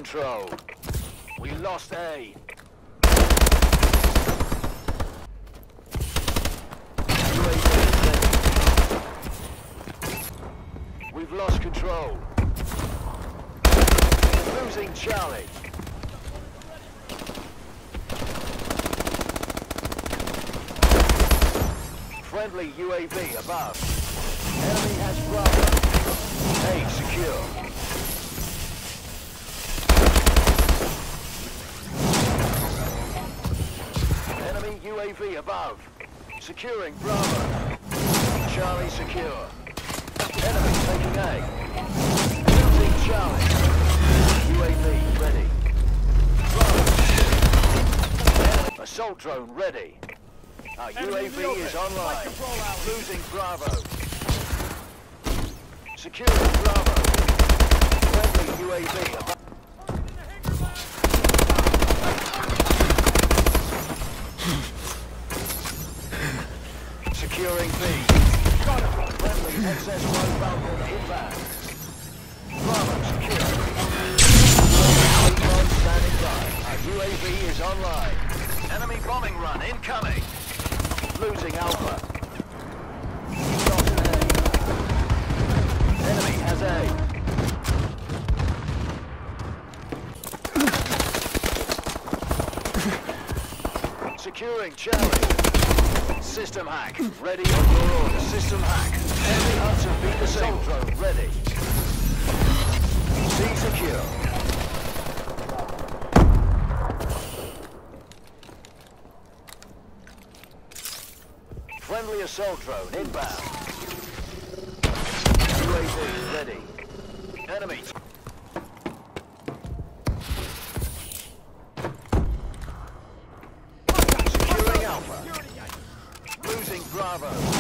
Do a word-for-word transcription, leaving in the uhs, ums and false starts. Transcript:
control. We lost A. U A V ready. We've lost control. Losing Charlie. Friendly U A V above. Enemy has Bravo. A secure. Enemy U A V above. Securing Bravo. Charlie secure. Enemy taking A. Losing Charlie. U A V ready. Bravo. Enemy. Assault drone ready. Our U A V is online. Losing Bravo. Securing Bravo. Friendly U A V above. Securing B. Friendly X S one Falcon inbound. Bravo secure. Standing by. Our U A V is online. Enemy bombing run incoming. Losing Alpha. Lost A. Enemy has A. Securing Charlie. System hack. Ready on your order. System hack. Enemy Hudson beat the assault drone. Ready. C secure. Friendly assault drone inbound. U A V ready. Enemy. Securing Alpha. Losing Bravo.